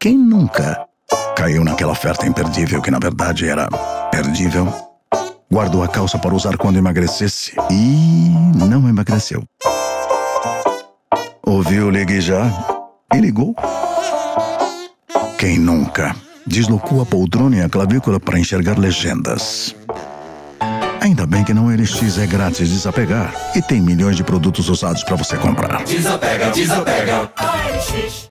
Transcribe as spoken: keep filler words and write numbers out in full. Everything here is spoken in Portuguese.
Quem nunca caiu naquela oferta imperdível que na verdade era perdível? Guardou a calça para usar quando emagrecesse e não emagreceu. Ouviu, ligue já e ligou. Quem nunca deslocou a poltrona e a clavícula para enxergar legendas? Ainda bem que não L X é grátis de desapegar e tem milhões de produtos usados para você comprar. Desapega, desapega. A L X.